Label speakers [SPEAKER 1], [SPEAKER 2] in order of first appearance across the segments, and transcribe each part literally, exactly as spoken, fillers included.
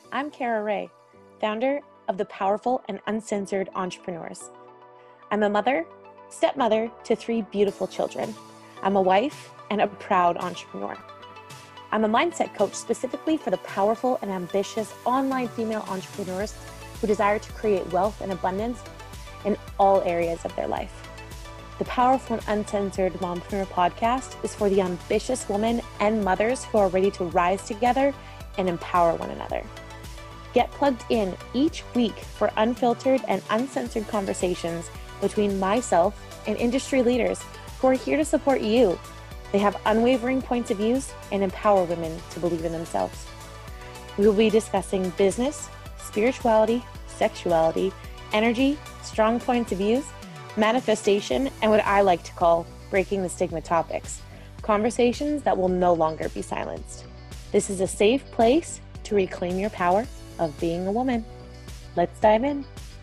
[SPEAKER 1] I'm Kara Ray, founder of the Powerful and Uncensored Entrepreneurs. I'm a mother, stepmother to three beautiful children. I'm a wife and a proud entrepreneur. I'm a mindset coach specifically for the powerful and ambitious online female entrepreneurs who desire to create wealth and abundance in all areas of their life. The Powerful and Uncensored Mompreneur podcast is for the ambitious women and mothers who are ready to rise together and empower one another. Get plugged in each week for unfiltered and uncensored conversations between myself and industry leaders who are here to support you. They have unwavering points of views and empower women to believe in themselves. We will be discussing business, spirituality, sexuality, energy, strong points of views, manifestation, and what I like to call breaking the stigma topics, conversations that will no longer be silenced. This is a safe place to reclaim your power of being a woman. Let's dive in.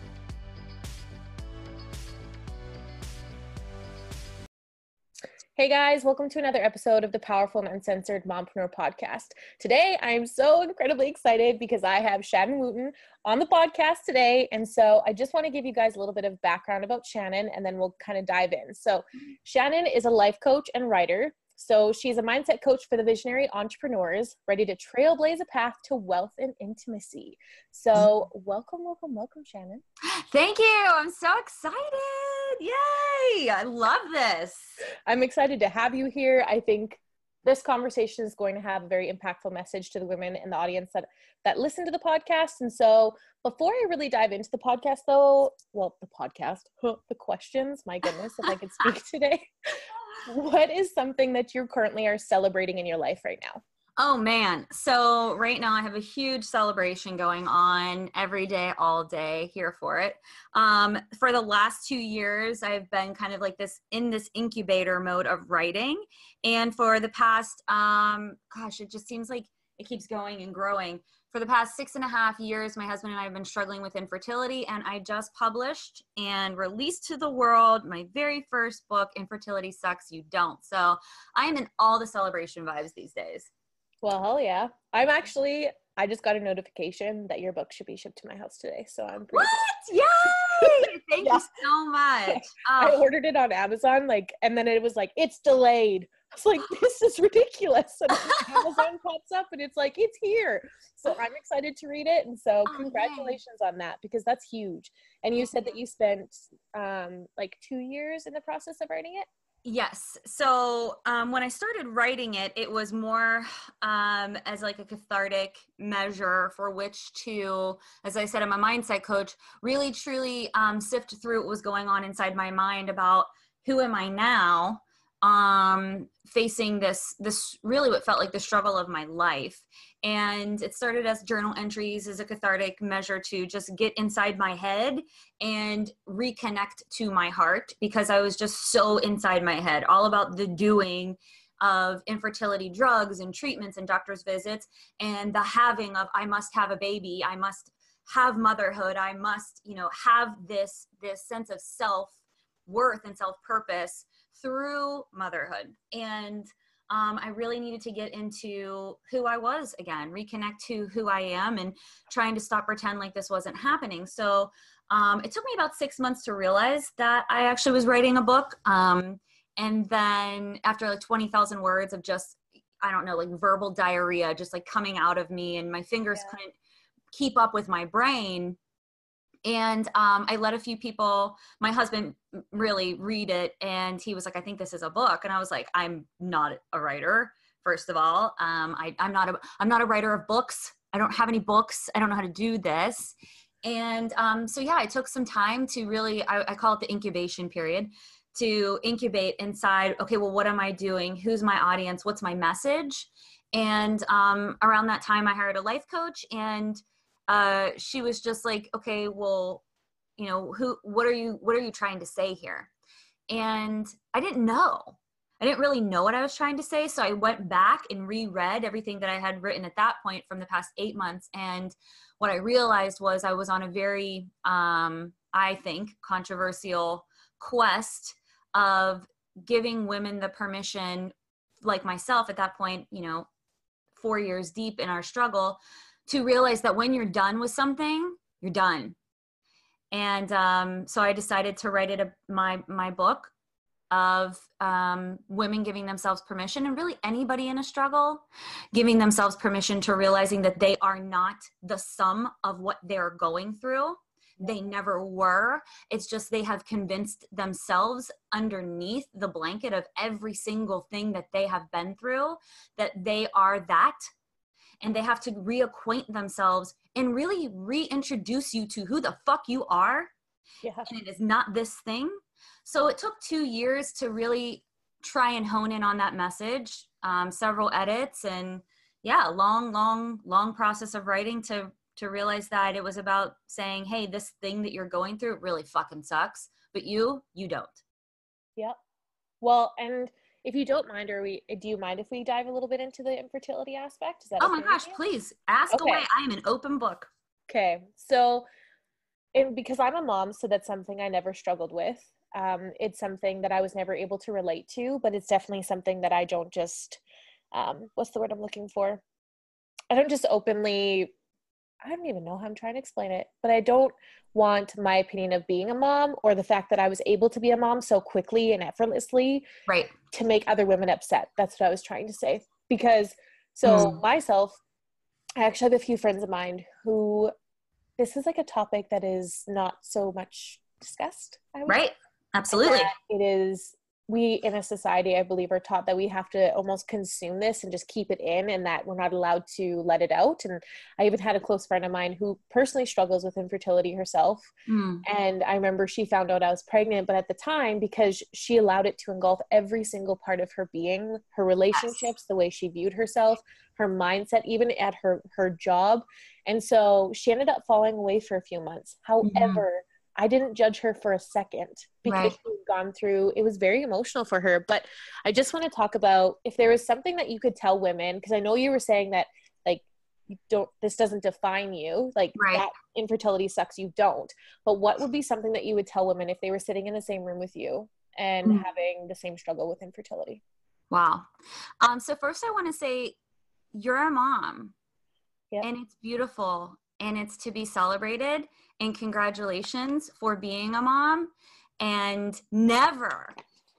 [SPEAKER 1] Hey guys, welcome to another episode of the Powerful and Uncensored Mompreneur podcast. Today, I'm so incredibly excited because I have Shannon Wooten on the podcast today. And so I just want to give you guys a little bit of background about Shannon, and then we'll kind of dive in. So Shannon is a life coach and writer. So she's a mindset coach for the visionary entrepreneurs ready to trailblaze a path to wealth and intimacy. So welcome, welcome, welcome, Shannon.
[SPEAKER 2] Thank you. I'm so excited. Yay. I love this.
[SPEAKER 1] I'm excited to have you here. I think this conversation is going to have a very impactful message to the women in the audience that, that listen to the podcast. And so before I really dive into the podcast though, well, the podcast, the questions, my goodness, if I could speak today. What is something that you currently are celebrating in your life right now?
[SPEAKER 2] Oh man. So right now I have a huge celebration going on every day, all day, here for it. Um, for the last two years, I've been kind of like this in this incubator mode of writing. And for the past, um, gosh, it just seems like it keeps going and growing. For the past six and a half years, my husband and I have been struggling with infertility, and I just published and released to the world my very first book, Infertility Sucks, You Don't. So I am in all the celebration vibes these days.
[SPEAKER 1] Well, hell yeah. I'm actually, I just got a notification that your book should be shipped to my house today. So I'm pretty
[SPEAKER 2] What? Yay! Thank yeah. you so much.
[SPEAKER 1] I oh. ordered it on Amazon, like, and then it was like, it's delayed. I was like, this is ridiculous. And Amazon pops up and it's like, it's here. So I'm excited to read it. And so
[SPEAKER 2] oh,
[SPEAKER 1] congratulations man. on that, because that's huge. And you said that you spent um, like two years in the process of writing it?
[SPEAKER 2] Yes. So um, when I started writing it, it was more um, as like a cathartic measure for which to, as I said, I'm a mindset coach, really truly um, sift through what was going on inside my mind about who am I now, um, facing this, this really what felt like the struggle of my life. And it started as journal entries as a cathartic measure to just get inside my head and reconnect to my heart, because I was just so inside my head, all about the doing of infertility drugs and treatments and doctor's visits, and the having of, I must have a baby, I must have motherhood, I must, you know, have this, this sense of self-worth and self-purpose through motherhood. And um, I really needed to get into who I was again, reconnect to who I am, and trying to stop pretend like this wasn't happening. So um, it took me about six months to realize that I actually was writing a book. Um, and then after like twenty thousand words of just, I don't know, like verbal diarrhea, just like coming out of me, and my fingers yeah. couldn't keep up with my brain. And um, I let a few people, my husband really read it, and he was like, I think this is a book. And I was like, I'm not a writer, first of all. Um, I, I'm not a, I'm not a writer of books. I don't have any books. I don't know how to do this. And um, so, yeah, I took some time to really, I, I call it the incubation period, to incubate inside, okay, well, what am I doing? Who's my audience? What's my message? And um, around that time, I hired a life coach, and uh, she was just like, okay, well, you know, who, what are you, what are you trying to say here? And I didn't know, I didn't really know what I was trying to say. So I went back and reread everything that I had written at that point from the past eight months. And what I realized was I was on a very, um, I think, controversial quest of giving women the permission, like myself at that point, you know, four years deep in our struggle, to realize that when you're done with something, you're done. And um, so I decided to write it a, my my book of um, women giving themselves permission, and really anybody in a struggle giving themselves permission to realizing that they are not the sum of what they're going through. They never were. It's just they have convinced themselves underneath the blanket of every single thing that they have been through that they are that. And they have to reacquaint themselves and really reintroduce you to who the fuck you are.
[SPEAKER 1] Yeah.
[SPEAKER 2] And it is not this thing. So it took two years to really try and hone in on that message, um, several edits, and yeah, long, long, long process of writing to to realize that it was about saying, hey, this thing that you're going through really fucking sucks, but you, you don't.
[SPEAKER 1] Yep. Well, and if you don't mind, or we, do you mind if we dive a little bit into the infertility aspect? Is that
[SPEAKER 2] Oh
[SPEAKER 1] okay
[SPEAKER 2] my gosh,
[SPEAKER 1] with you?
[SPEAKER 2] please ask
[SPEAKER 1] Okay.
[SPEAKER 2] away. I am an open book.
[SPEAKER 1] Okay. So, and because I'm a mom, so that's something I never struggled with. Um, it's something that I was never able to relate to, but it's definitely something that I don't just, um, what's the word I'm looking for? I don't just openly, I don't even know how I'm trying to explain it, but I don't want my opinion of being a mom, or the fact that I was able to be a mom so quickly and effortlessly,
[SPEAKER 2] right,
[SPEAKER 1] to make other women upset. That's what I was trying to say. Because, so
[SPEAKER 2] mm.
[SPEAKER 1] myself, I actually have a few friends of mine who, this is like a topic that is not so much discussed, I would
[SPEAKER 2] Right.
[SPEAKER 1] say.
[SPEAKER 2] Absolutely.
[SPEAKER 1] It is, we in a society, I believe, are taught that we have to almost consume this and just keep it in, and that we're not allowed to let it out. And I even had a close friend of mine who personally struggles with infertility herself.
[SPEAKER 2] Mm.
[SPEAKER 1] And I remember she found out I was pregnant, but at the time, because she allowed it to engulf every single part of her being, her relationships,
[SPEAKER 2] Yes.
[SPEAKER 1] the way she viewed herself, her mindset, even at her, her job. And so she ended up falling away for a few months. However,
[SPEAKER 2] Mm-hmm.
[SPEAKER 1] I didn't judge her for a second, because
[SPEAKER 2] Right.
[SPEAKER 1] she'd gone through, it was very emotional for her. But I just want to talk about, if there was something that you could tell women, because I know you were saying that, like, you don't, this doesn't define you, like
[SPEAKER 2] Right.
[SPEAKER 1] that infertility sucks, you don't. But what would be something that you would tell women if they were sitting in the same room with you and
[SPEAKER 2] Mm.
[SPEAKER 1] having the same struggle with infertility?
[SPEAKER 2] Wow. Um, so first I want to say you're a mom.
[SPEAKER 1] Yep.
[SPEAKER 2] And it's beautiful, and it's to be celebrated, and congratulations for being a mom, and never,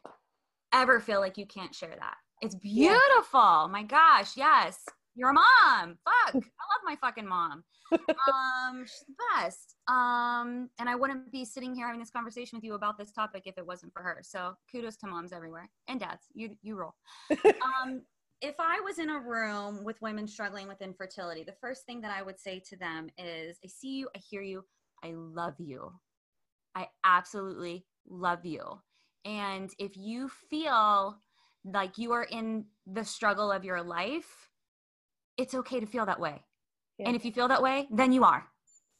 [SPEAKER 2] ever feel like you can't share that. It's beautiful. Yeah. My gosh. Yes. You're a mom. Fuck. I love my fucking mom. um, she's the best. Um, and I wouldn't be sitting here having this conversation with you about this topic if it wasn't for her. So kudos to moms everywhere, and dads. You, you roll. um, If I was in a room with women struggling with infertility, the first thing that I would say to them is, I see you, I hear you, I love you. I absolutely love you. And if you feel like you are in the struggle of your life, it's okay to feel that way. Yeah. And if you feel that way, then you are.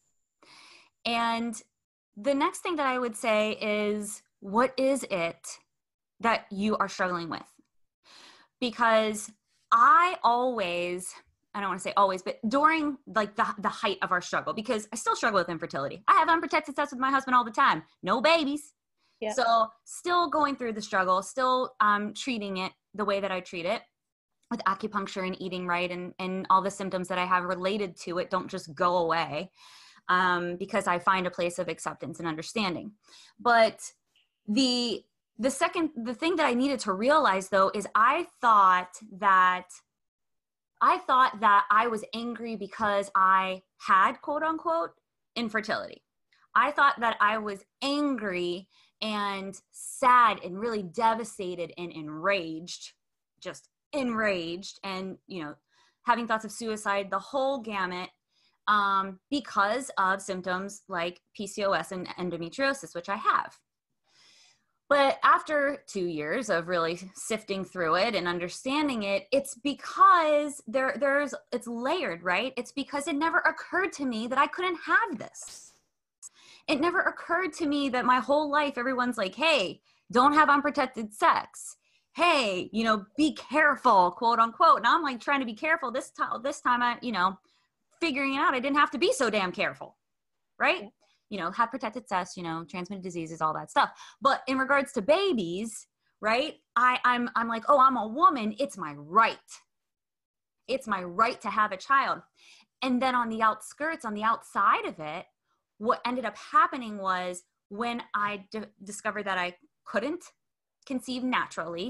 [SPEAKER 2] And the next thing that I would say is, what is it that you are struggling with? Because I always, I don't want to say always, but during like the, the height of our struggle, because I still struggle with infertility. I have unprotected sex with my husband all the time. No babies. Yeah. So still going through the struggle, still um, treating it the way that I treat it with acupuncture and eating right, and, and all the symptoms that I have related to it don't just go away, um, because I find a place of acceptance and understanding. But the The second, the thing that I needed to realize though, is I thought that, I thought that I was angry because I had, quote unquote, infertility. I thought that I was angry and sad and really devastated and enraged, just enraged, and, you know, having thoughts of suicide, the whole gamut, um, because of symptoms like P C O S and endometriosis, which I have. But after two years of really sifting through it and understanding it, it's because there, there's, it's layered, right? It's because it never occurred to me that I couldn't have this. It never occurred to me that my whole life, everyone's like, hey, don't have unprotected sex. Hey, you know, be careful, quote unquote. And I'm like trying to be careful this time, this time I, you know, figuring it out, I didn't have to be so damn careful, right? Yeah. You know, have protected sex, you know, transmitted diseases, all that stuff. But in regards to babies, right, I, I'm, I'm like, oh, I'm a woman. It's my right. It's my right to have a child. And then on the outskirts, on the outside of it, what ended up happening was when I d- discovered that I couldn't conceive naturally,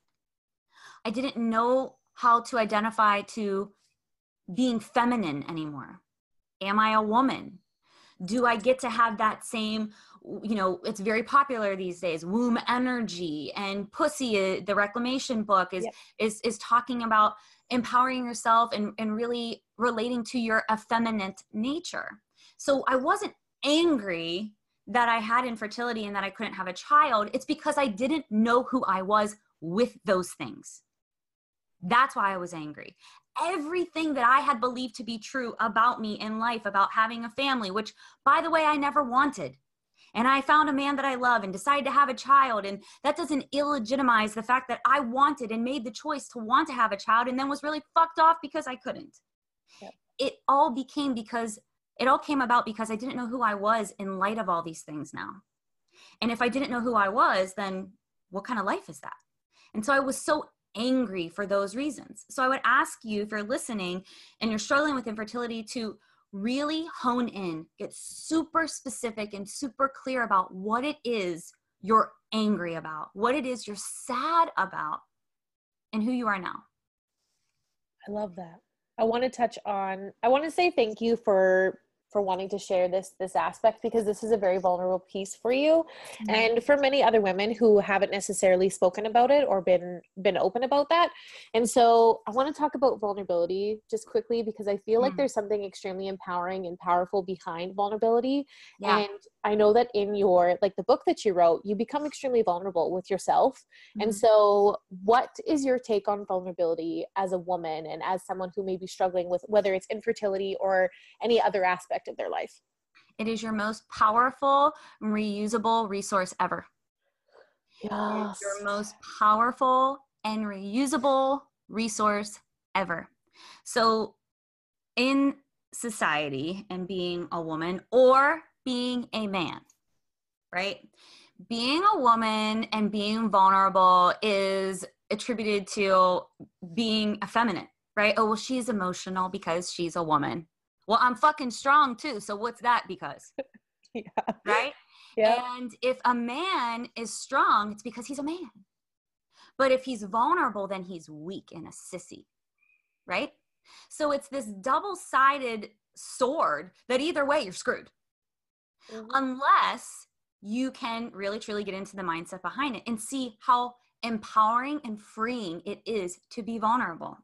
[SPEAKER 2] I didn't know how to identify to being feminine anymore. Am I a woman? Do I get to have that same, you know, it's very popular these days, womb energy, and Pussy, the Reclamation book is, yep. is, is talking about empowering yourself and, and really relating to your effeminate nature. So I wasn't angry that I had infertility and that I couldn't have a child. It's because I didn't know who I was with those things. That's why I was angry. Everything that I had believed to be true about me in life, about having a family, which, by the way, I never wanted. And I found a man that I love and decided to have a child. And that doesn't illegitimize the fact that I wanted and made the choice to want to have a child and then was really fucked off because I couldn't. Yep. It all became because, it all came about because I didn't know who I was in light of all these things now. And if I didn't know who I was, then what kind of life is that? And so I was so angry for those reasons. So I would ask you, if you're listening and you're struggling with infertility, to really hone in, get super specific and super clear about what it is you're angry about, what it is you're sad about, and who you are now.
[SPEAKER 1] I love that. I want to touch on, I want to say thank you for for wanting to share this this aspect, because this is a very vulnerable piece for you, mm-hmm. and for many other women who haven't necessarily spoken about it or been been open about that. And so I want to talk about vulnerability just quickly, because I feel mm-hmm. like there's something extremely empowering and powerful behind vulnerability. Yeah. And I know that in your, like the book that you wrote, you become extremely vulnerable with yourself. Mm-hmm. And so what is your take on vulnerability as a woman and as someone who may be struggling with whether it's infertility or any other aspect of their life?
[SPEAKER 2] It is your most powerful, reusable resource ever.
[SPEAKER 1] Yes.
[SPEAKER 2] Your most powerful and reusable resource ever. So in society, and being a woman or being a man, right? Being a woman and being vulnerable is attributed to being effeminate, right? Oh, well, she's emotional because she's a woman. Well, I'm fucking strong too. So what's that because? Yeah. Right? Yeah. And if a man is strong, it's because he's a man. But if he's vulnerable, then he's weak and a sissy. Right? So it's this double-sided sword that either way you're screwed. Mm-hmm. Unless you can really truly get into the mindset behind it and see how empowering and freeing it is to be vulnerable,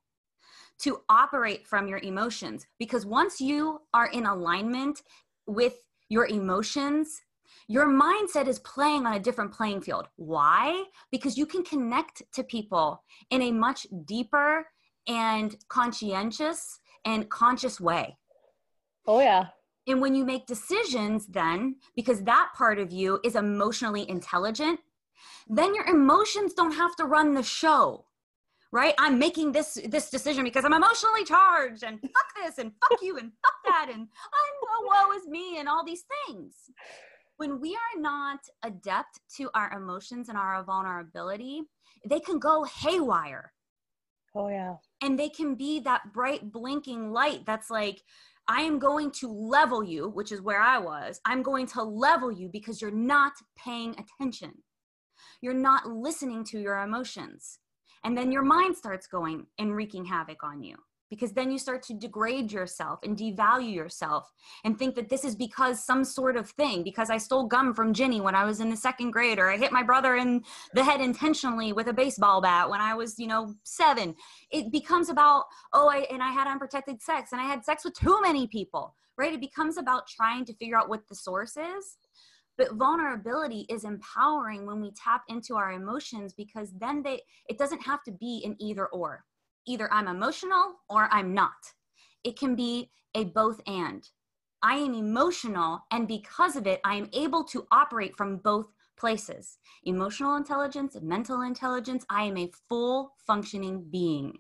[SPEAKER 2] to operate from your emotions. Because once you are in alignment with your emotions, your mindset is playing on a different playing field. Why? Because you can connect to people in a much deeper and conscientious and conscious way.
[SPEAKER 1] Oh, yeah.
[SPEAKER 2] And when you make decisions then, because that part of you is emotionally intelligent, then your emotions don't have to run the show. Right? I'm making this this decision because I'm emotionally charged, and fuck this and fuck you and fuck that and I'm oh, woe is me and all these things. When we are not adept to our emotions and our vulnerability, they can go haywire.
[SPEAKER 1] Oh, yeah.
[SPEAKER 2] And they can be that bright blinking light that's like, I am going to level you, which is where I was. I'm going to level you because you're not paying attention. You're not listening to your emotions. And then your mind starts going and wreaking havoc on you, because then you start to degrade yourself and devalue yourself and think that this is because some sort of thing, because I stole gum from Ginny when I was in the second grade, or I hit my brother in the head intentionally with a baseball bat when I was, you know, seven. It becomes about, oh, I, and I had unprotected sex and I had sex with too many people, right? It becomes about trying to figure out what the source is. But vulnerability is empowering when we tap into our emotions, because then they, it doesn't have to be an either or. Either I'm emotional or I'm not. It can be a both and. I am emotional, and because of it, I am able to operate from both places. Emotional intelligence and mental intelligence. I am a full functioning being.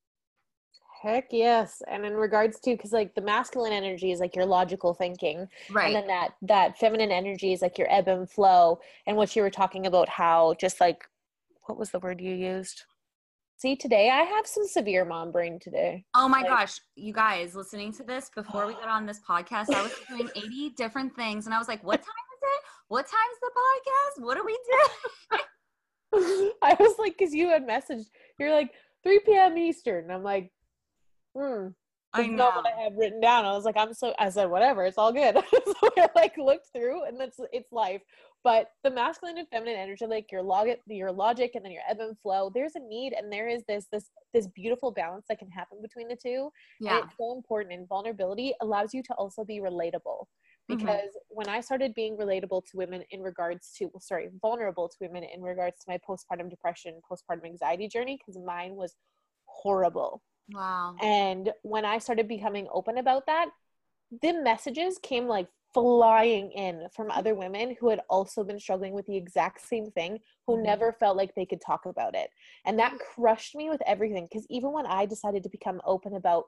[SPEAKER 1] Heck yes. And in regards to, because like the masculine energy is like your logical thinking, right? And then that that feminine energy is like your ebb and flow. And what you were talking about, how just like, what was the word you used? See, today I have some severe mom brain today.
[SPEAKER 2] Oh my like, gosh, you guys listening to this before we got on this podcast, I was doing eighty different things and I was like, what time is it? What time's the podcast? What do we do?
[SPEAKER 1] I was like, because you had messaged, you're like three p.m. Eastern. And I'm like, hmm.
[SPEAKER 2] I know.
[SPEAKER 1] Not what I have written down. I was like, I'm so, I said, whatever, it's all good. So I like looked through and that's, it's life. But the masculine and feminine energy, like your logic, your logic, and then your ebb and flow, there's a need, and there is this, this, this beautiful balance that can happen between the two.
[SPEAKER 2] Yeah.
[SPEAKER 1] And it's so important. And vulnerability allows you to also be relatable. Because mm-hmm. when I started being relatable to women in regards to, well, sorry, vulnerable to women in regards to my postpartum depression, postpartum anxiety journey, because mine was horrible.
[SPEAKER 2] Wow.
[SPEAKER 1] And when I started becoming open about that, the messages came like flying in from other women who had also been struggling with the exact same thing, who mm-hmm. never felt like they could talk about it. And that crushed me with everything. Because even when I decided to become open about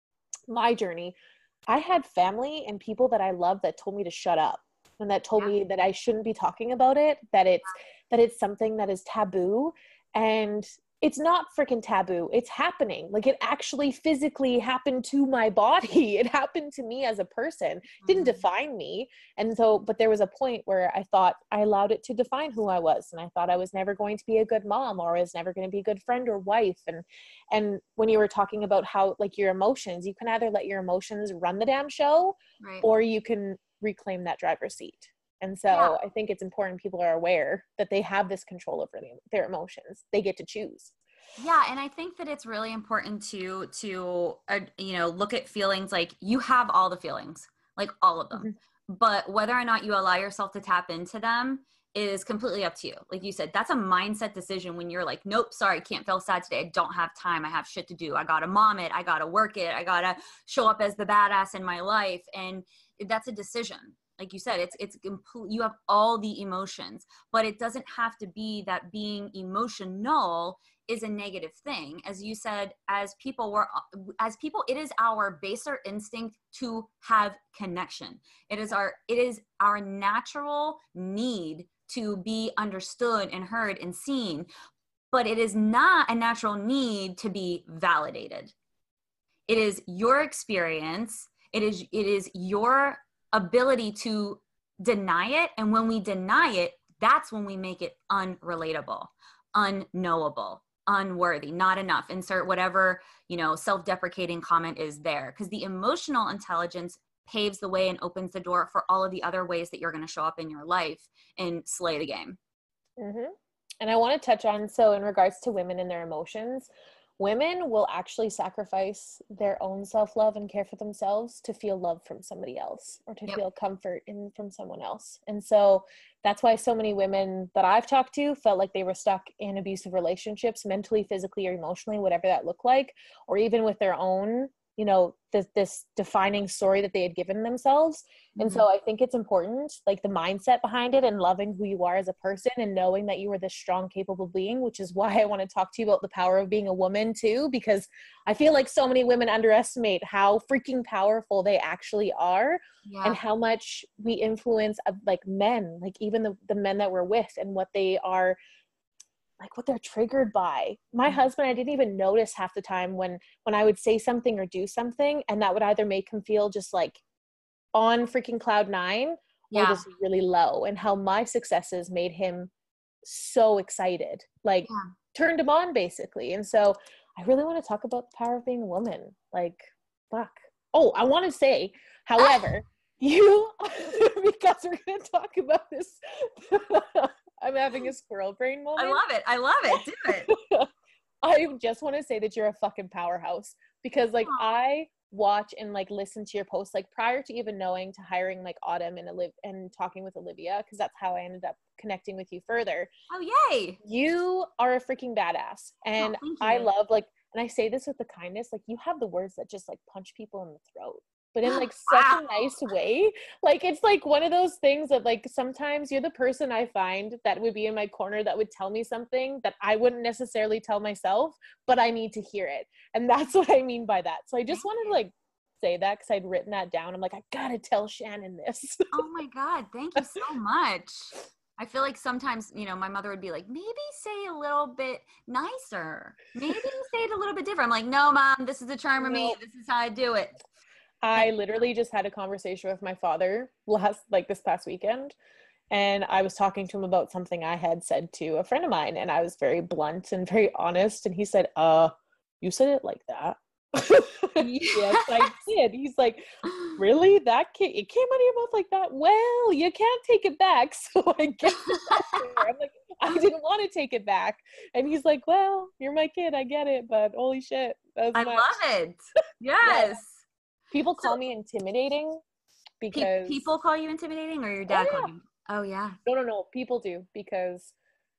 [SPEAKER 1] my journey, I had family and people that I love that told me to shut up and that told yeah. me that I shouldn't be talking about it, that it's, that it's something that is taboo. And it's not freaking taboo. It's happening. Like it actually physically happened to my body. It happened to me as a person. It didn't mm-hmm. define me. And so, but there was a point where I thought I allowed it to define who I was. And I thought I was never going to be a good mom, or I was never going to be a good friend or wife. And, and when you were talking about how like your emotions, you can either let your emotions run the damn show, right. or you can reclaim that driver's seat. And so yeah. I think it's important people are aware that they have this control over the, their emotions. They get to choose.
[SPEAKER 2] Yeah. And I think that it's really important to, to, uh, you know, look at feelings like you have all the feelings, like all of them, mm-hmm. but whether or not you allow yourself to tap into them is completely up to you. Like you said, that's a mindset decision when you're like, nope, sorry, can't feel sad today. I don't have time. I have shit to do. I got to mom it. I got to work it. I got to show up as the badass in my life. And that's a decision. Like you said, it's, it's complete, you have all the emotions, but it doesn't have to be that being emotional is a negative thing. As you said, as people we're, as people, it is our baser instinct to have connection. It is our, it is our natural need to be understood and heard and seen, but it is not a natural need to be validated. It is your experience. It is, it is your ability to deny it. And when we deny it, that's when we make it unrelatable, unknowable, unworthy, not enough. Insert whatever, you know, self-deprecating comment is there. Because the emotional intelligence paves the way and opens the door for all of the other ways that you're going to show up in your life and slay the game.
[SPEAKER 1] Mm-hmm. And I want to touch on, so in regards to women and their emotions, women will actually sacrifice their own self-love and care for themselves to feel love from somebody else, or to yep. feel comfort in from someone else. And so that's why so many women that I've talked to felt like they were stuck in abusive relationships, mentally, physically, or emotionally, whatever that looked like, or even with their own, you know, this, this defining story that they had given themselves. And mm-hmm. so I think it's important, like the mindset behind it and loving who you are as a person and knowing that you are this strong, capable being, which is why I want to talk to you about the power of being a woman too, because I feel like so many women underestimate how freaking powerful they actually are yeah. and how much we influence uh, like men, like even the, the men that we're with and what they are, like what they're triggered by. My mm-hmm. husband, I didn't even notice half the time when, when I would say something or do something, and that would either make him feel just like on freaking cloud nine yeah. or just really low, and how my successes made him so excited, like yeah. turned him on basically. And so I really want to talk about the power of being a woman. Like, fuck. Oh, I want to say, however, you, because we're going to talk about this, I'm having a squirrel brain moment.
[SPEAKER 2] I love it. I love it. Do it.
[SPEAKER 1] I just want to say that you're a fucking powerhouse, because like Aww. I watch and like listen to your posts, like prior to even knowing, to hiring like Autumn and Oliv- and talking with Olivia, because that's how I ended up connecting with you further.
[SPEAKER 2] Oh, yay.
[SPEAKER 1] You are a freaking badass. And oh, I love like, and I say this with the kindness, like you have the words that just like punch people in the throat, but in like such wow. a nice way. Like, it's like one of those things that like, sometimes you're the person I find that would be in my corner that would tell me something that I wouldn't necessarily tell myself, but I need to hear it. And that's what I mean by that. So I just wanted to like say that, because I'd written that down. I'm like, I gotta tell Shannon this.
[SPEAKER 2] Oh my God. Thank you so much. I feel like sometimes, you know, my mother would be like, maybe say a little bit nicer. Maybe say it a little bit different. I'm like, no, mom, this is the charm of me. This is how I do it.
[SPEAKER 1] I literally just had a conversation with my father last, like this past weekend. And I was talking to him about something I had said to a friend of mine. And I was very blunt and very honest. And he said, uh, you said it like that. Yes, I did. He's like, really? That came, it came out of your mouth like that? Well, you can't take it back. So I guess I'm like, I didn't want to take it back. And he's like, well, you're my kid. I get it. But holy shit. That was
[SPEAKER 2] I
[SPEAKER 1] much.
[SPEAKER 2] love it. Yes. Yeah.
[SPEAKER 1] People call
[SPEAKER 2] so,
[SPEAKER 1] me intimidating because.
[SPEAKER 2] Pe- people call you intimidating, or your dad
[SPEAKER 1] oh, yeah.
[SPEAKER 2] called you? Oh, yeah.
[SPEAKER 1] No, no, no. People do, because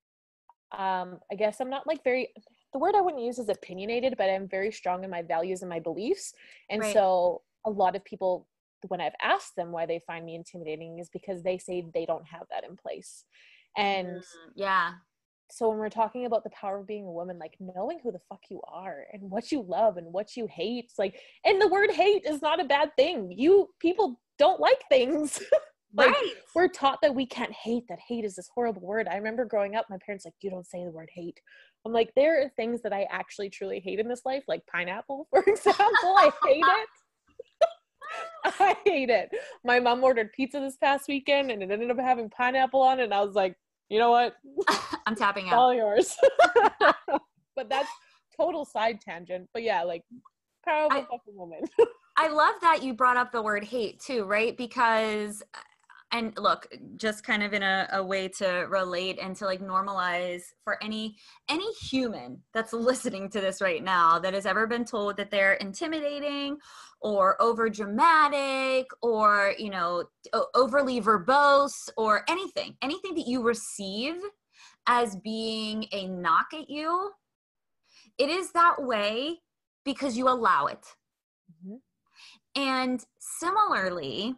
[SPEAKER 1] um, I guess I'm not like very, the word I wouldn't use is opinionated, but I'm very strong in my values and my beliefs. And right. so a lot of people, when I've asked them why they find me intimidating, is because they say they don't have that in place. And
[SPEAKER 2] mm, yeah.
[SPEAKER 1] So when we're talking about the power of being a woman, like knowing who the fuck you are and what you love and what you hate, like, and the word hate is not a bad thing. You people don't like things. Like, right. We're taught that we can't hate, that hate is this horrible word. I remember growing up, my parents like, you don't say the word hate. I'm like, there are things that I actually truly hate in this life, like pineapple, for example. I hate it. I hate it. My mom ordered pizza this past weekend and it ended up having pineapple on it. And I was like, you know what?
[SPEAKER 2] I'm tapping out.
[SPEAKER 1] All yours. But that's total side tangent. But yeah, like, power of a fucking woman.
[SPEAKER 2] I love that you brought up the word hate too, right? Because, and look, just kind of in a, a way to relate and to like normalize for any any human that's listening to this right now that has ever been told that they're intimidating or over dramatic or, you know, overly verbose or anything, anything that you receive as being a knock at you, it is that way because you allow it. Mm-hmm. And similarly,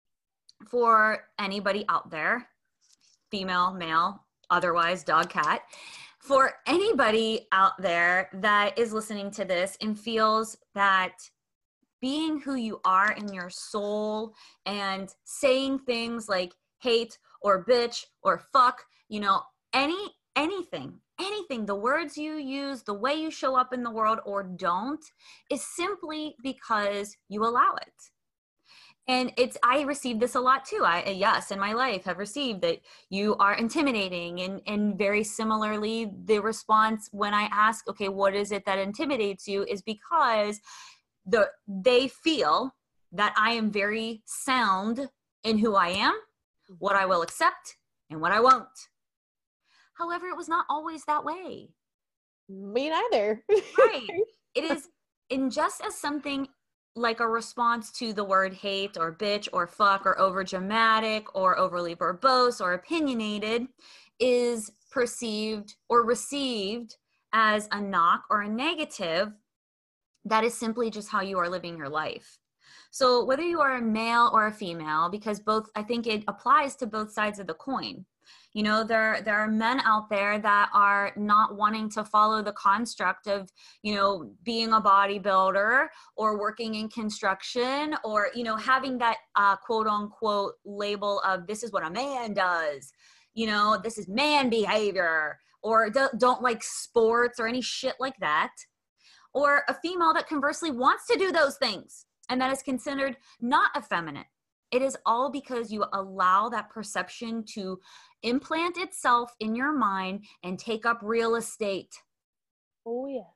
[SPEAKER 2] for anybody out there, female, male, otherwise, dog, cat, for anybody out there that is listening to this and feels that being who you are in your soul and saying things like hate or bitch or fuck, you know, any anything, anything, the words you use, the way you show up in the world or don't, is simply because you allow it. And it's, I received this a lot too. I, yes, in my life have received that you are intimidating. And, and very similarly, the response when I ask, okay, what is it that intimidates you, is because the, they feel that I am very sound in who I am, what I will accept and what I won't. However, it was not always that way.
[SPEAKER 1] Me neither.
[SPEAKER 2] Right. It is, in just as something like a response to the word hate or bitch or fuck or over dramatic or overly verbose or opinionated is perceived or received as a knock or a negative, that is simply just how you are living your life. So whether you are a male or a female, because both, I think it applies to both sides of the coin. You know, there, there are men out there that are not wanting to follow the construct of, you know, being a bodybuilder or working in construction or, you know, having that uh, quote unquote label of this is what a man does, you know, this is man behavior, or don't, don't like sports or any shit like that. Or a female that conversely wants to do those things and that is considered not effeminate. It is all because you allow that perception to implant itself in your mind and take up real estate.
[SPEAKER 1] Oh, yes.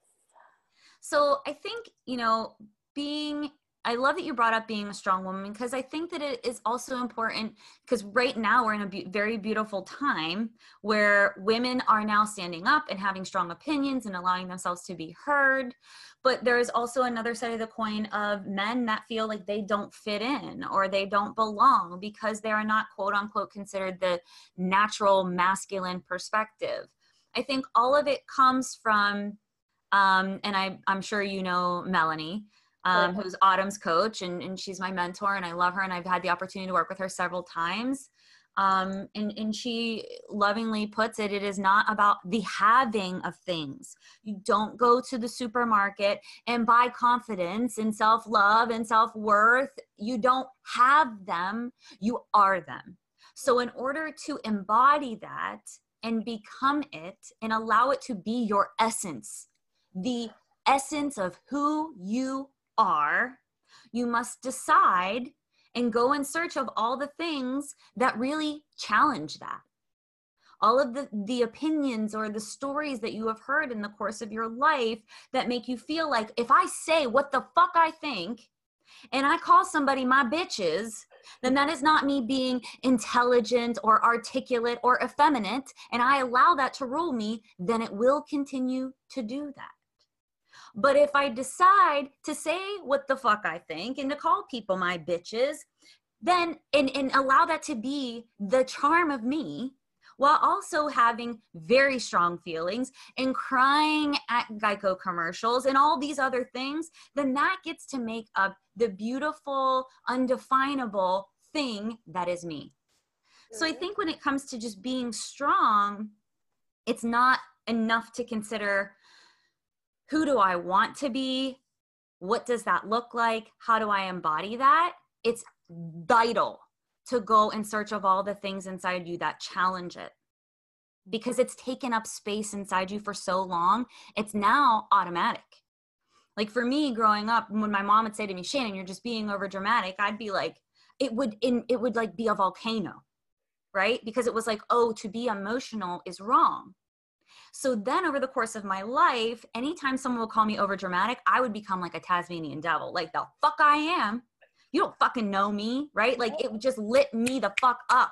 [SPEAKER 2] So I think, you know, being, I love that you brought up being a strong woman, because I think that it is also important because right now we're in a be- very beautiful time where women are now standing up and having strong opinions and allowing themselves to be heard. But there is also another side of the coin of men that feel like they don't fit in or they don't belong because they are not quote unquote considered the natural masculine perspective. I think all of it comes from, um, and I, I'm sure you know Melanie, um, who's Autumn's coach, and, and she's my mentor and I love her and I've had the opportunity to work with her several times. Um, and, and she lovingly puts it, it is not about the having of things. You don't go to the supermarket and buy confidence and self-love and self-worth. You don't have them, you are them. So in order to embody that and become it and allow it to be your essence, the essence of who you are, you must decide and go in search of all the things that really challenge that. All of the, the opinions or the stories that you have heard in the course of your life that make you feel like, if I say what the fuck I think and I call somebody my bitches, then that is not me being intelligent or articulate or effeminate, and I allow that to rule me, then it will continue to do that. But if I decide to say what the fuck I think and to call people my bitches, then and, and allow that to be the charm of me, while also having very strong feelings and crying at Geico commercials and all these other things, then that gets to make up the beautiful, undefinable thing that is me. So I think when it comes to just being strong, it's not enough to consider, who do I want to be? What does that look like? How do I embody that? It's vital to go in search of all the things inside you that challenge it, because it's taken up space inside you for so long. It's now automatic. Like for me growing up, when my mom would say to me, Shannon, you're just being over dramatic, I'd be like, it would, in, it would like be a volcano, right? Because it was like, oh, to be emotional is wrong. So then over the course of my life, anytime someone would call me over dramatic, I would become like a Tasmanian devil. Like, the fuck I am. You don't fucking know me, right? Like it just lit me the fuck up.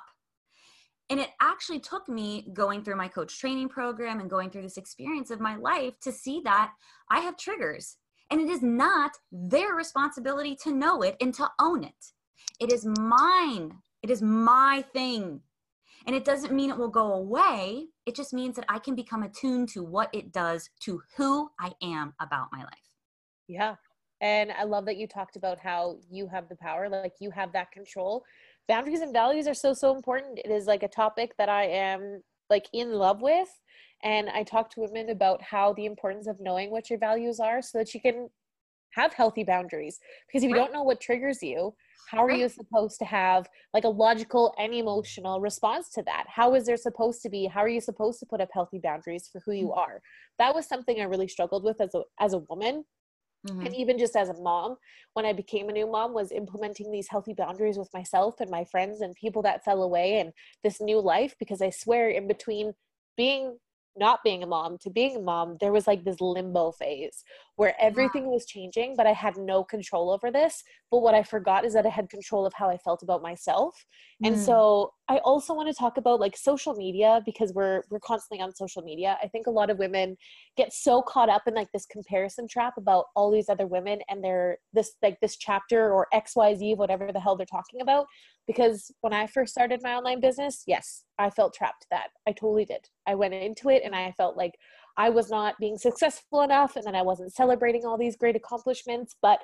[SPEAKER 2] And it actually took me going through my coach training program and going through this experience of my life to see that I have triggers, and it is not their responsibility to know it and to own it. It is mine. It is my thing. And it doesn't mean it will go away. It just means that I can become attuned to what it does to who I am about my life.
[SPEAKER 1] Yeah. And I love that you talked about how you have the power, like you have that control. Boundaries and values are so, so important. It is like a topic that I am like in love with. And I talk to women about how the importance of knowing what your values are so that you can have healthy boundaries. Because if you
[SPEAKER 2] Right.
[SPEAKER 1] don't know what triggers you, how are
[SPEAKER 2] Right.
[SPEAKER 1] you supposed to have like a logical and emotional response to that? How is there supposed to be, how are you supposed to put up healthy boundaries for who you are? That was something I really struggled with as a, as a woman. Mm-hmm. And even just as a mom, when I became a new mom, was implementing these healthy boundaries with myself and my friends and people that fell away and this new life, because I swear in between being not being a mom to being a mom, there was like this limbo phase where everything yeah. was changing, but I had no control over this. But what I forgot is that I had control of how I felt about myself. Mm. And so I also want to talk about like social media, because we're, we're constantly on social media. I think a lot of women get so caught up in like this comparison trap about all these other women and their, this, like this chapter or X Y Z, whatever the hell they're talking about. Because when I first started my online business, yes, I felt trapped that. I totally did. I went into it and I felt like I was not being successful enough, and then I wasn't celebrating all these great accomplishments. But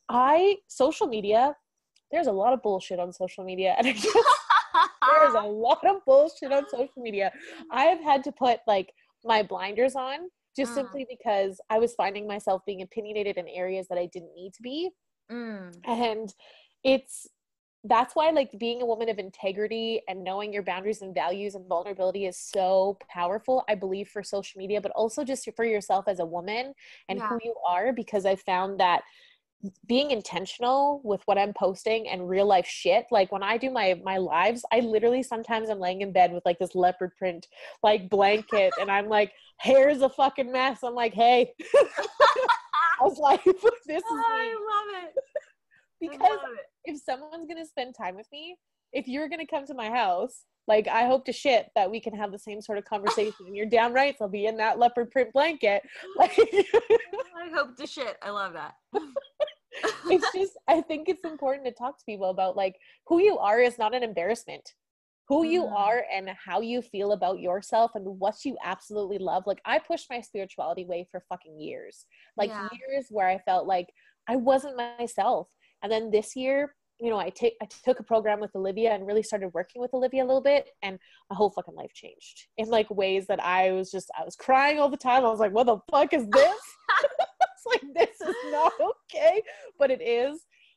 [SPEAKER 1] I, social media, there's a lot of bullshit on social media. And I just, there's a lot of bullshit on social media. I have had to put like my blinders on just mm. simply because I was finding myself being opinionated in areas that I didn't need to be. Mm. And it's, that's why like being a woman of integrity and knowing your boundaries and values and vulnerability is so powerful, I believe, for social media, but also just for yourself as a woman and yeah. who you are, because I found that being intentional with what I'm posting and real life shit, like when I do my, my lives, I literally sometimes I'm laying in bed with like this leopard print, like blanket and I'm like, hair's a fucking mess. I'm like, hey, I was like, this is
[SPEAKER 2] oh,
[SPEAKER 1] me.
[SPEAKER 2] I love it.
[SPEAKER 1] Because if someone's going to spend time with me, if you're going to come to my house, like I hope to shit that we can have the same sort of conversation. And you're damn right, so I'll be in that leopard print blanket. Like,
[SPEAKER 2] I hope to shit. I love that.
[SPEAKER 1] It's just, I think it's important to talk to people about like who you are is not an embarrassment. Who mm. you are and how you feel about yourself and what you absolutely love. Like I pushed my spirituality way for fucking years, like yeah. years where I felt like I wasn't myself. And then this year, you know, I take I took a program with Olivia and really started working with Olivia a little bit, and my whole fucking life changed in like ways that I was just I was crying all the time. I was like, what the fuck is this? It's like, this is not okay, but it is.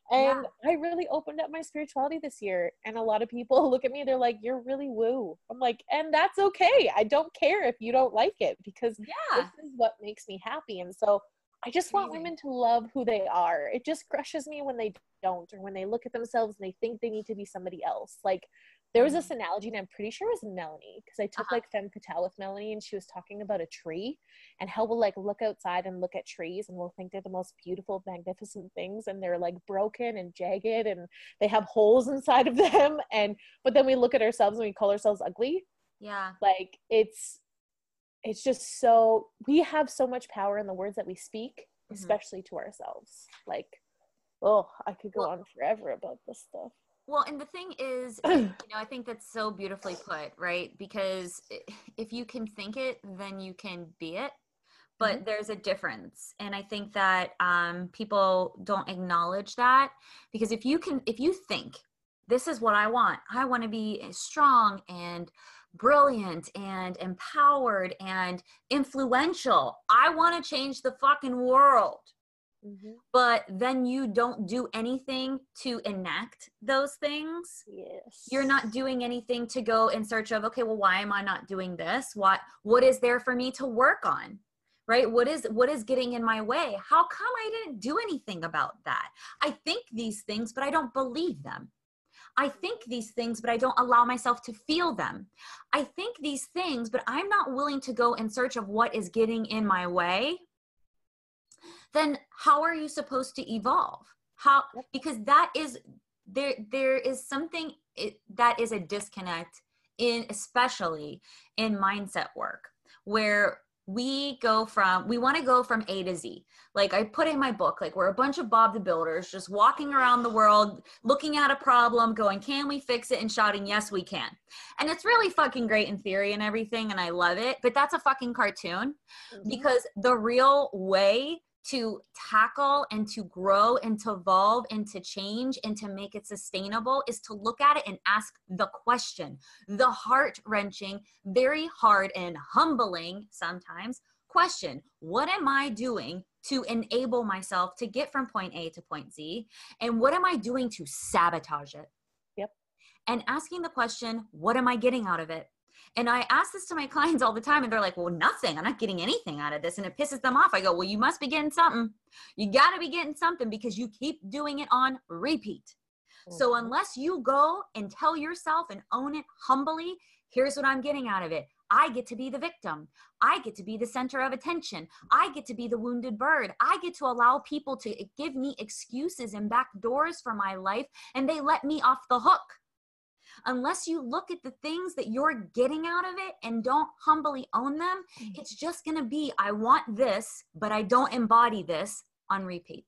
[SPEAKER 1] And
[SPEAKER 2] Yeah.
[SPEAKER 1] I really opened up my spirituality this year. And a lot of people look at me, they're like, you're really woo. I'm like, and that's okay. I don't care if you don't like it, because this
[SPEAKER 2] Yeah.
[SPEAKER 1] is what makes me happy. And so I just want
[SPEAKER 2] Amazing.
[SPEAKER 1] women to love who they are. It just crushes me when they don't, or when they look at themselves and they think they need to be somebody else. Like, there was this
[SPEAKER 2] Mhm.
[SPEAKER 1] analogy, and I'm pretty sure it was Melanie, because I took
[SPEAKER 2] Uh-huh.
[SPEAKER 1] like femme fatale with Melanie, and she was talking about a tree and how we'll like look outside and look at trees and we'll think they're the most beautiful, magnificent things, and they're like broken and jagged and they have holes inside of them. And but then we look at ourselves and we call ourselves ugly.
[SPEAKER 2] Yeah.
[SPEAKER 1] Like, it's it's just so, we have so much power in the words that we speak,
[SPEAKER 2] Mhm.
[SPEAKER 1] especially to ourselves. Like, oh, I could go
[SPEAKER 2] Well,
[SPEAKER 1] on forever about this stuff.
[SPEAKER 2] well, and the thing is, you know, I think that's so beautifully put, right? Because i- if you can think it, then you can be it.
[SPEAKER 1] Mhm.
[SPEAKER 2] But there's a difference, and I think that um, people don't acknowledge that, because if you can, if you think this is what I want, I want to be strong and brilliant and empowered and influential. I want to change the fucking world.
[SPEAKER 1] Mhm.
[SPEAKER 2] But then you don't do anything to enact those things. You're
[SPEAKER 1] Yes.
[SPEAKER 2] not doing anything to go in search of, okay, well, why am I not doing this? What what is there for me to work on? Right? What is what is getting in my way? How come I didn't do anything about that? I think these things, but I don't believe them. I think these things, but I don't allow myself to feel them. I think these things, but I'm not willing to go in search of what is getting in my way. Then how are you supposed to evolve? How,
[SPEAKER 1] Yep.
[SPEAKER 2] because that is, there there is something it, that is a disconnect in, especially in mindset work, where we go from, we want to go from A to Z. Like I put in my book, like we're a bunch of Bob the Builders just walking around the world, looking at a problem, going, can we fix it? And shouting, yes, we can. And it's really fucking great in theory and everything. And I love it, but that's a fucking cartoon,
[SPEAKER 1] Mhm.
[SPEAKER 2] because the real way to tackle and to grow and to evolve and to change and to make it sustainable is to look at it and ask the question, the heart-wrenching, very hard and humbling sometimes question: what am I doing to enable myself to get from point A to point Z, and what am I doing to sabotage it?
[SPEAKER 1] Yep.
[SPEAKER 2] And asking the question, what am I getting out of it? And I ask this to my clients all the time, and they're like, well, nothing. I'm not getting anything out of this. And it pisses them off. I go, well, you must be getting something. You got to be getting something, because you keep doing it on repeat. So
[SPEAKER 1] Mhm.
[SPEAKER 2] unless you go and tell yourself and own it humbly, here's what I'm getting out of it. I get to be the victim. I get to be the center of attention. I get to be the wounded bird. I get to allow people to give me excuses and back doors for my life, and they let me off the hook. Unless you look at the things that you're getting out of it and don't humbly own them, it's just going to be, I want this, but I don't embody this, on repeat.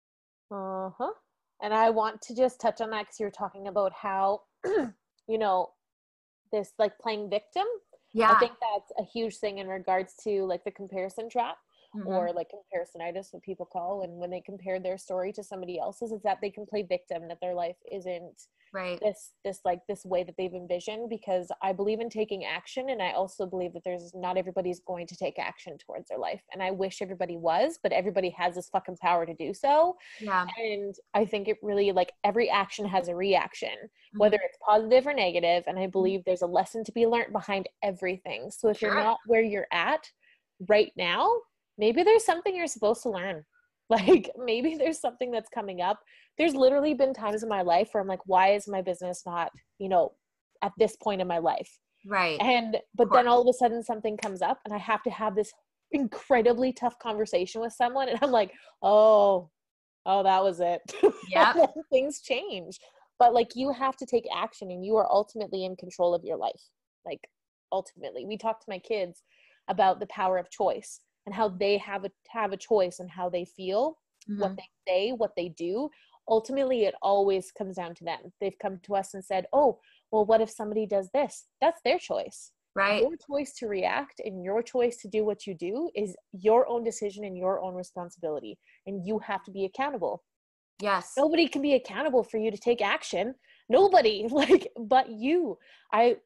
[SPEAKER 1] Uh-huh. And I want to just touch on that, because you were talking about how, you know, this like playing victim. I
[SPEAKER 2] Yeah.
[SPEAKER 1] think that's a huge thing in regards to like the comparison trap,
[SPEAKER 2] Mm-hmm.
[SPEAKER 1] or like comparisonitis, what people call, and when they compare their story to somebody else's, is that they can play victim, that their life isn't
[SPEAKER 2] Right.
[SPEAKER 1] this this like this way that they've envisioned. Because I believe in taking action, and I also believe that there's not everybody's going to take action towards their life, and I wish everybody was, but everybody has this fucking power to do so.
[SPEAKER 2] Yeah.
[SPEAKER 1] And I think it really, like, every action has a reaction,
[SPEAKER 2] Mm-hmm.
[SPEAKER 1] whether it's positive or negative, and I believe there's a lesson to be learned behind everything. So if you're
[SPEAKER 2] Sure.
[SPEAKER 1] not where you're at right now, maybe there's something you're supposed to learn. Like, maybe there's something that's coming up. There's literally been times in my life where I'm like, why is my business not, you know, at this point in my life?
[SPEAKER 2] Right.
[SPEAKER 1] And
[SPEAKER 2] Of
[SPEAKER 1] but then
[SPEAKER 2] course.
[SPEAKER 1] all of a sudden something comes up, and I have to have this incredibly tough conversation with someone, and I'm like, oh, oh, that was it. And
[SPEAKER 2] Yep.
[SPEAKER 1] then things change. But like, you have to take action, and you are ultimately in control of your life. Like, ultimately, we talk to my kids about the power of choice, and how they have a have a choice in how they feel, what
[SPEAKER 2] Mm-hmm.
[SPEAKER 1] they say, what they do. Ultimately, it always comes down to them. They've come to us and said, oh, well, what if somebody does this? That's their choice.
[SPEAKER 2] Right.
[SPEAKER 1] Your choice to react and your choice to do what you do is your own decision and your own responsibility, and you have to be accountable.
[SPEAKER 2] Yes.
[SPEAKER 1] Nobody can be accountable for you to take action. Nobody, like, but you. I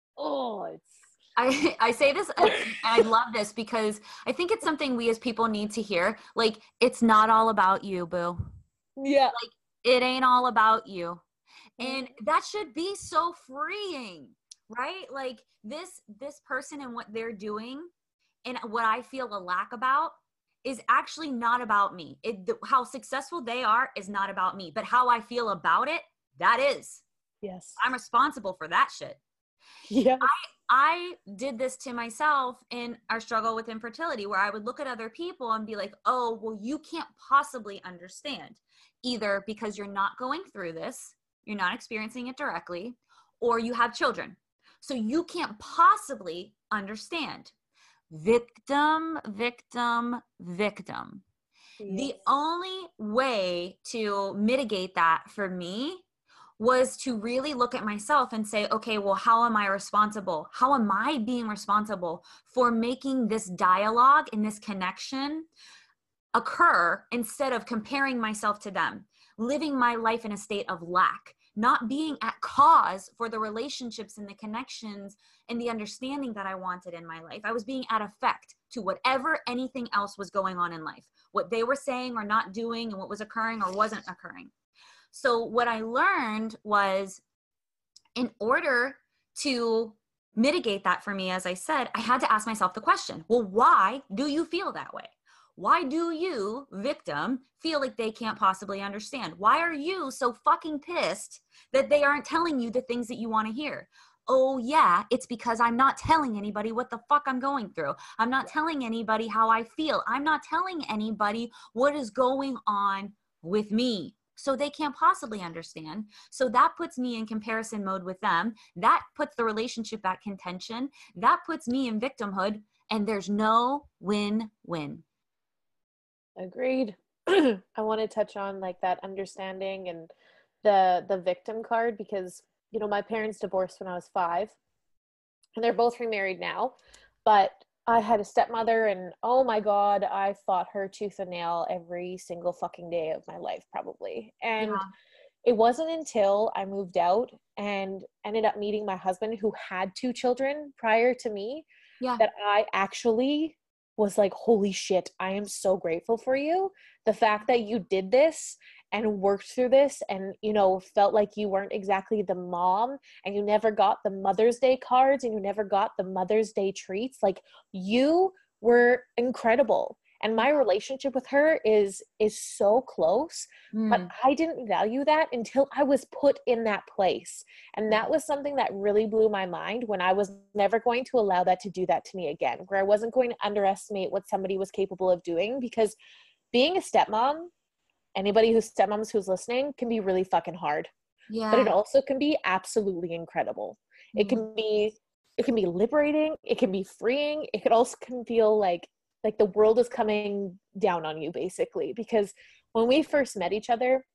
[SPEAKER 1] oh it's
[SPEAKER 2] I, I say this, and I love this, because I think it's something we as people need to hear. Like, it's not all about you, boo.
[SPEAKER 1] yeah.
[SPEAKER 2] It ain't all about you. And
[SPEAKER 1] Mm-hmm.
[SPEAKER 2] that should be so freeing, right? Like this, this person and what they're doing and what I feel a lack about is actually not about me. It, the, how successful they are is not about me, but how I feel about it, that is.
[SPEAKER 1] Yes.
[SPEAKER 2] I'm responsible for that shit.
[SPEAKER 1] Yes.
[SPEAKER 2] I, I did this to myself in our struggle with infertility, where I would look at other people and be like, oh, well, you can't possibly understand, either because you're not going through this, you're not experiencing it directly, or you have children. So you can't possibly understand. Victim, victim, victim.
[SPEAKER 1] Yes.
[SPEAKER 2] The only way to mitigate that for me was to really look at myself and say, okay, well, how am I responsible? How am I being responsible for making this dialogue and this connection occur instead of comparing myself to them, living my life in a state of lack, not being at cause for the relationships and the connections and the understanding that I wanted in my life. I was being at effect to whatever anything else was going on in life, what they were saying or not doing and what was occurring or wasn't occurring. So what I learned was, in order to mitigate that for me, as I said, I had to ask myself the question, well, why do you feel that way? Why do you, victim, feel like they can't possibly understand? Why are you so fucking pissed that they aren't telling you the things that you want to hear? Oh yeah, it's because I'm not telling anybody what the fuck I'm going through. I'm not telling anybody how I feel. I'm not telling anybody what is going on with me. So they can't possibly understand. So that puts me in comparison mode with them. That puts the relationship at contention. That puts me in victimhood. And there's no win-win.
[SPEAKER 1] Agreed. I want to touch on like that understanding and the the victim card, because you know my parents divorced when I was five, and they're both remarried now, but I had a stepmother, and oh my God, I fought her tooth and nail every single fucking day of my life, probably. And
[SPEAKER 2] Yeah.
[SPEAKER 1] it wasn't until I moved out and ended up meeting my husband, who had two children prior to me,
[SPEAKER 2] Yeah.
[SPEAKER 1] that I actually was like, holy shit, I am so grateful for you. The fact that you did this and worked through this and, you know, felt like you weren't exactly the mom and you never got the Mother's Day cards and you never got the Mother's Day treats. Like, you were incredible. And my relationship with her is is so close, but
[SPEAKER 2] Mm.
[SPEAKER 1] I didn't value that until I was put in that place. And that was something that really blew my mind, when I was never going to allow that to do that to me again, where I wasn't going to underestimate what somebody was capable of doing. Because being a stepmom, anybody who's stepmoms who's listening, can be really fucking hard. But it
[SPEAKER 2] Yeah.
[SPEAKER 1] also can be absolutely incredible. It
[SPEAKER 2] Mm.
[SPEAKER 1] can be it can be liberating, it can be freeing, it could also can feel like like the world is coming down on you, basically. Because when we first met each other,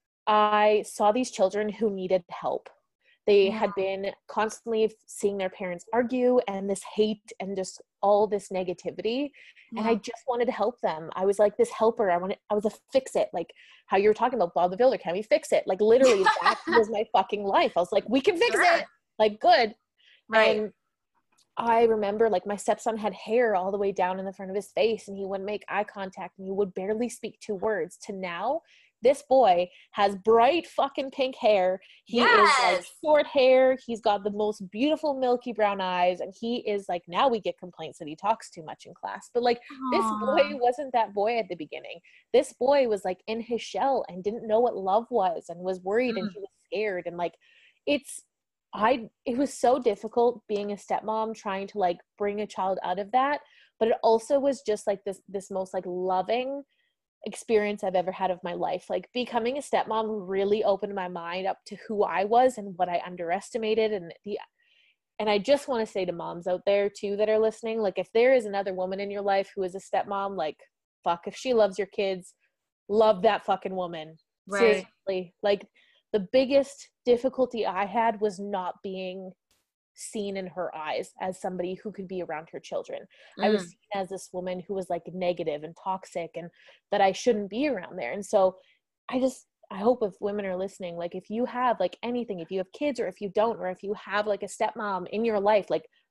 [SPEAKER 1] I saw these children who needed help. They
[SPEAKER 2] Yeah.
[SPEAKER 1] had been constantly seeing their parents argue, and this hate and just all this negativity. And I
[SPEAKER 2] Yeah.
[SPEAKER 1] just wanted to help them. I was like this helper. I wanted, I was a fix it. Like how you were talking about Bob the Builder. Can we fix it? Like literally that was my fucking life. I was like, we can fix
[SPEAKER 2] Sure.
[SPEAKER 1] it. Like, good.
[SPEAKER 2] Right.
[SPEAKER 1] And I remember like my stepson had hair all the way down in the front of his face, and he wouldn't make eye contact, and he would barely speak two words, to now this boy has bright fucking pink hair. He is like
[SPEAKER 2] Yes.
[SPEAKER 1] short hair. He's got the most beautiful milky brown eyes. And he is like, now we get complaints that he talks too much in class. But like, this boy
[SPEAKER 2] Aww.
[SPEAKER 1] wasn't that boy at the beginning. This boy was like in his shell and didn't know what love was and was worried and
[SPEAKER 2] Mm.
[SPEAKER 1] he was scared. And like, it's, I, it was so difficult being a stepmom, trying to like bring a child out of that. But it also was just like this, this most like loving experience I've ever had of my life. Like becoming a stepmom really opened my mind up to who I was and what I underestimated. And the, and I just want to say to moms out there too that are listening, like if there is another woman in your life who is a stepmom, like fuck, if she loves your kids, love that fucking woman.
[SPEAKER 2] Right.
[SPEAKER 1] Seriously. Like the biggest difficulty I had was not being seen in her eyes as somebody who could be around her children. I was
[SPEAKER 2] Mm.
[SPEAKER 1] seen as this woman who was like negative and toxic and that I shouldn't be around there. And so I just, I hope if women are listening, like if you have like anything, if you have kids or if you don't, or if you have like a stepmom in your life, like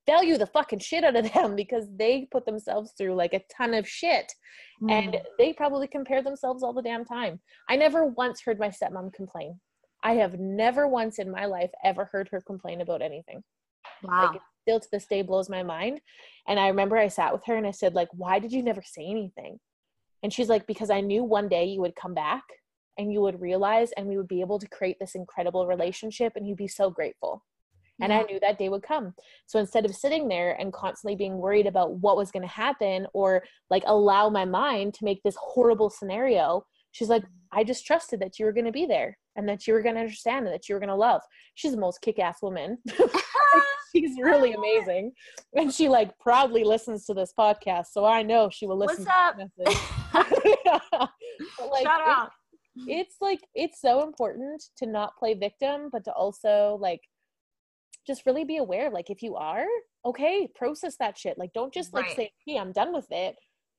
[SPEAKER 1] value the fucking shit out of them because they put themselves through like a ton of shit. Mm. And they probably compare themselves all the damn time. I never once heard my stepmom complain. I have never once in my life ever heard her complain about anything.
[SPEAKER 2] Wow.
[SPEAKER 1] Like, it still to this day blows my mind. And I remember I sat with her and I said, like, why did you never say anything? And she's like, because I knew one day you would come back and you would realize, and we would be able to create this incredible relationship, and you'd be so grateful. And yeah. I knew that day would come. So instead of sitting there and constantly being worried about what was going to happen, or like allow my mind to make this horrible scenario, she's like, I just trusted that you were going to be there and that you were going to understand and that you were going to love. She's the most kick-ass woman. She's really amazing. And she like proudly listens to this podcast. So I know she will listen.
[SPEAKER 2] What's up?
[SPEAKER 1] To this message. But like,
[SPEAKER 2] shout out.
[SPEAKER 1] It, it's like, it's so important to not play victim, but to also like, just really be aware. Like, if you are, okay, process that shit. Like, don't just like right. say, hey, I'm done with it.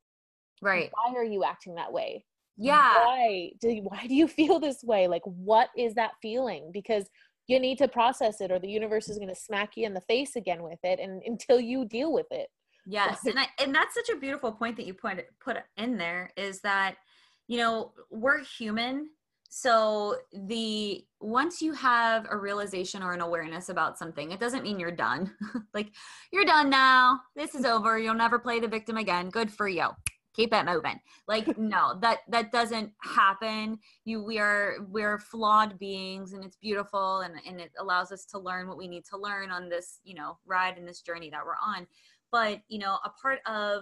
[SPEAKER 2] Right.
[SPEAKER 1] Why are you acting that way?
[SPEAKER 2] Yeah.
[SPEAKER 1] Why do you, why do you feel this way? Like, what is that feeling? Because you need to process it, or the universe is going to smack you in the face again with it, and until you deal with it.
[SPEAKER 2] Yes. And I, and that's such a beautiful point that you put, put in there, is that, you know, we're human. So the, once you have a realization or an awareness about something, it doesn't mean you're done. Like, you're done now. This is over. You'll never play the victim again. Good for you. Keep it moving. Like, no, that, that doesn't happen. You, we are, we're flawed beings, and it's beautiful. And, and it allows us to learn what we need to learn on this, you know, ride and this journey that we're on. But, you know, a part of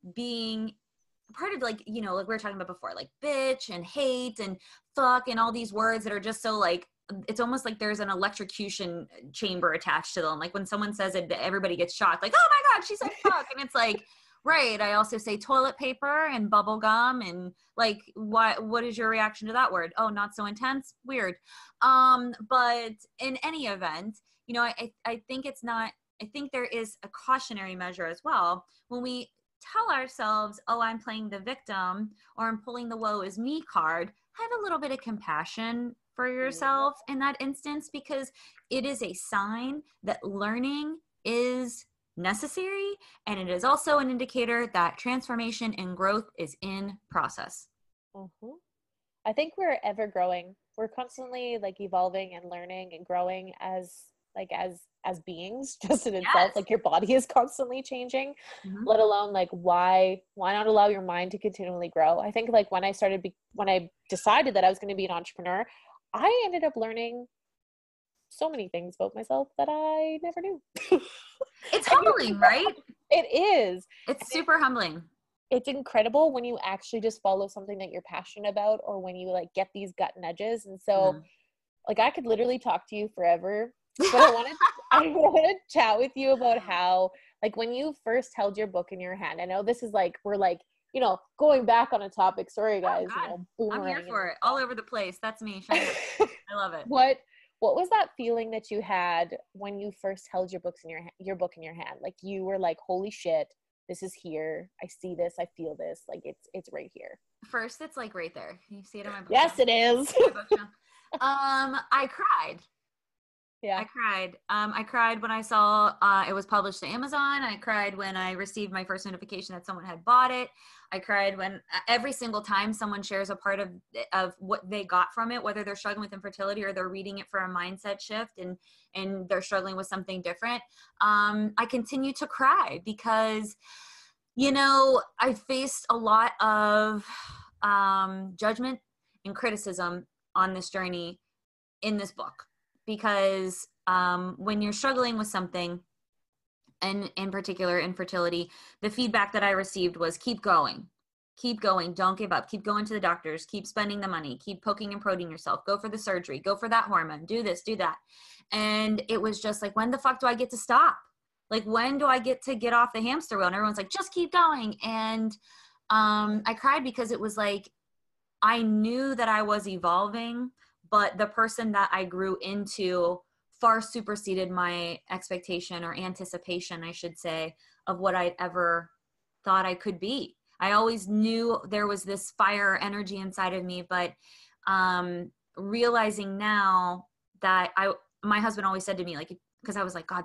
[SPEAKER 2] being part of, like, you know, like we were talking about before, like bitch and hate and fuck and all these words that are just so like, it's almost like there's an electrocution chamber attached to them. Like when someone says it, everybody gets shocked. Like, oh my God, she said fuck. And it's like, right. I also say toilet paper and bubble gum, and like, what, what is your reaction to that word? Oh, not so intense. Weird. Um, but in any event, you know, I, I think it's not, I think there is a cautionary measure as well. When we tell ourselves, oh, I'm playing the victim, or I'm pulling the woe is me card, have a little bit of compassion for yourself in that instance, because it is a sign that learning is necessary. And it is also an indicator that transformation and growth is in process.
[SPEAKER 1] Mm-hmm. I think we're ever growing. We're constantly like evolving and learning and growing as like as as beings just in itself. Yes. Like your body is constantly changing, mm-hmm. let alone like why why not allow your mind to continually grow? I think like when I started be- when I decided that I was going to be an entrepreneur, I ended up learning so many things about myself that I never knew.
[SPEAKER 2] It's humbling, right?
[SPEAKER 1] It is.
[SPEAKER 2] It's super humbling.
[SPEAKER 1] It's incredible when you actually just follow something that you're passionate about, or when you like get these gut nudges. And so mm. like I could literally talk to you forever, but I wanted I want to chat with you about how like when you first held your book in your hand. I know this is like we're like, you know, going back on a topic. Sorry guys,
[SPEAKER 2] oh,
[SPEAKER 1] you know,
[SPEAKER 2] I'm here for it. All over the place. That's me. I love it.
[SPEAKER 1] What What was that feeling that you had when you first held your books in your your book in your hand? Like you were like, holy shit, this is here. I see this. I feel this. Like it's it's right here.
[SPEAKER 2] First, it's like right there. Can you see it on my book?
[SPEAKER 1] Yes, it is.
[SPEAKER 2] um, I cried.
[SPEAKER 1] Yeah,
[SPEAKER 2] I cried. Um, I cried when I saw uh, it was published to Amazon. I cried when I received my first notification that someone had bought it. I cried when every single time someone shares a part of of what they got from it, whether they're struggling with infertility or they're reading it for a mindset shift and and they're struggling with something different. Um, I continue to cry because, you know, I faced a lot of um, judgment and criticism on this journey in this book. Because um, when you're struggling with something, and in particular infertility, the feedback that I received was keep going, keep going, don't give up, keep going to the doctors, keep spending the money, keep poking and prodding yourself, go for the surgery, go for that hormone, do this, do that. And it was just like, when the fuck do I get to stop? Like, when do I get to get off the hamster wheel? And everyone's like, just keep going. And um, I cried because it was like, I knew that I was evolving, but the person that I grew into far superseded my expectation or anticipation, I should say, of what I'd ever thought I could be. I always knew there was this fire energy inside of me, but um, realizing now that I, my husband always said to me, like, because I was like, God, this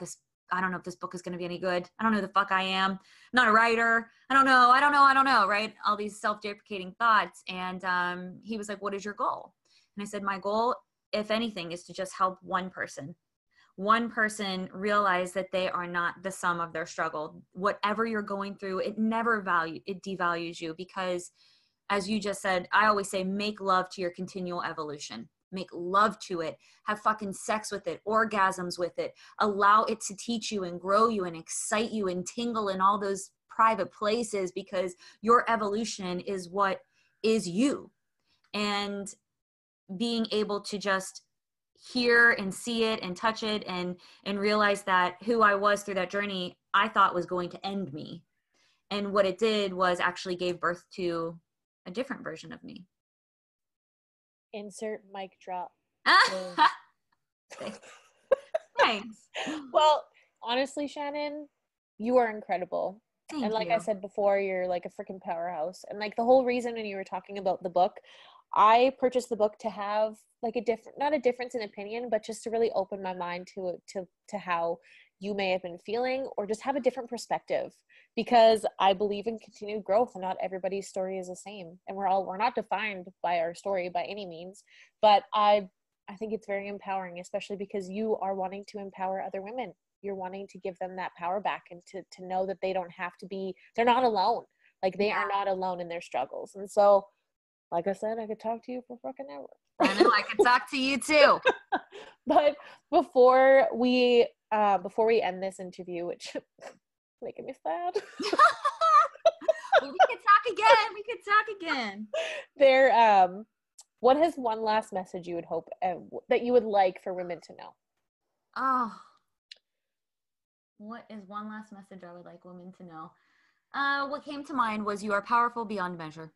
[SPEAKER 2] I don't know if this book is going to be any good. I don't know who the fuck I am. I'm not a writer. I don't know. I don't know. I don't know. Right. All these self-deprecating thoughts. And um, he was like, what is your goal? And I said, my goal, if anything, is to just help one person. One person realize that they are not the sum of their struggle. Whatever you're going through, it never value, it devalues you, because as you just said, I always say, make love to your continual evolution. Make love to it. Have fucking sex with it, orgasms with it. Allow it to teach you and grow you and excite you and tingle in all those private places, because your evolution is what is you. And being able to just hear and see it and touch it and and realize that who I was through that journey, I thought was going to end me. And what it did was actually gave birth to a different version of me.
[SPEAKER 1] Insert mic drop.
[SPEAKER 2] Thanks.
[SPEAKER 1] Well, honestly, Shannon, you are incredible.
[SPEAKER 2] Thank
[SPEAKER 1] and like
[SPEAKER 2] you.
[SPEAKER 1] I said before, you're like a freaking powerhouse. And like the whole reason when you were talking about the book, I purchased the book to have like a different, not a difference in opinion, but just to really open my mind to to to how you may have been feeling, or just have a different perspective, because I believe in continued growth and not everybody's story is the same. And we're all, we're not defined by our story by any means, but I, I think it's very empowering, especially because you are wanting to empower other women. You're wanting to give them that power back, and to, to know that they don't have to be, they're not alone. Like they
[SPEAKER 2] Yeah.
[SPEAKER 1] are not alone in their struggles. And so, like I said, I could talk to you for fucking ever.
[SPEAKER 2] I know, I could talk to you too.
[SPEAKER 1] But before we uh, before we end this interview, which making me sad,
[SPEAKER 2] Well, we could talk again. We could talk again.
[SPEAKER 1] there, um, what is one last message you would hope uh, that you would like for women to know?
[SPEAKER 2] Oh, what is one last message I would like women to know? Uh, what came to mind was, you are powerful beyond measure.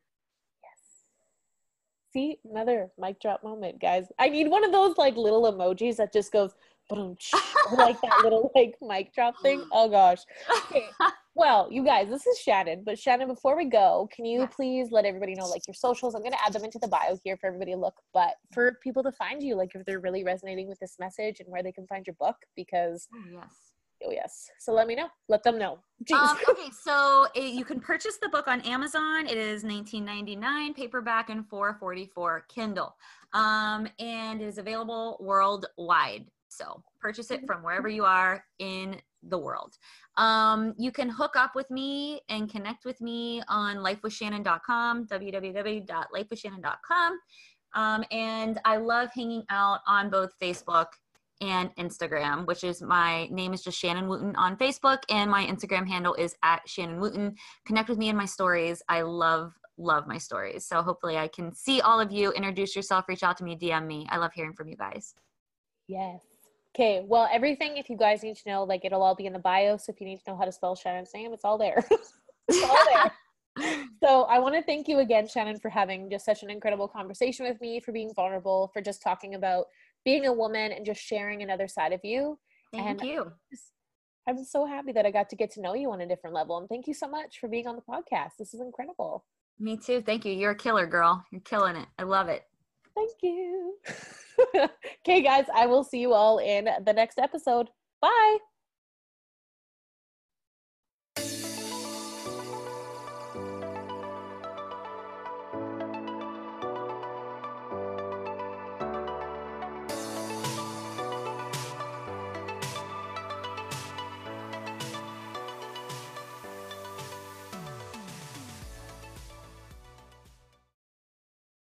[SPEAKER 1] See, another mic drop moment, guys. I need one of those like little emojis that just goes, like that little like mic drop thing. Oh gosh. Okay. Well, you guys, this is Shannon. But Shannon, before we go, can you
[SPEAKER 2] Yes.
[SPEAKER 1] please let everybody know like your socials? I'm going to add them into the bio here for everybody to look, but for people to find you, like if they're really resonating with this message, and where they can find your book, because
[SPEAKER 2] Oh, yes.
[SPEAKER 1] oh yes. So let me know. Let them know. Jeez.
[SPEAKER 2] Um, okay, so it, you can purchase the book on Amazon. It is nineteen ninety-nine paperback and four forty-four Kindle. Um, and it is available worldwide. So purchase it from wherever you are in the world. Um, you can hook up with me and connect with me on life with shannon dot com, w w w dot life with shannon dot com. Um, and I love hanging out on both Facebook and Instagram, which is, my name is just Shannon Wooten on Facebook, and my Instagram handle is at Shannon Wooten. Connect with me in my stories. I love, love my stories. So hopefully I can see all of you, introduce yourself, reach out to me, D M me. I love hearing from you guys.
[SPEAKER 1] Yes. Okay. Well, everything, if you guys need to know, like it'll all be in the bio. So if you need to know how to spell Shannon's name, it's all there. It's all there. So I want to thank you again, Shannon, for having just such an incredible conversation with me, for being vulnerable, for just talking about being a woman and just sharing another side of you.
[SPEAKER 2] Thank
[SPEAKER 1] and
[SPEAKER 2] you.
[SPEAKER 1] just, I'm so happy that I got to get to know you on a different level. And thank you so much for being on the podcast. This is incredible.
[SPEAKER 2] Me too. Thank you. You're a killer, girl. You're killing it. I love it.
[SPEAKER 1] Thank you. Okay, guys, I will see you all in the next episode. Bye.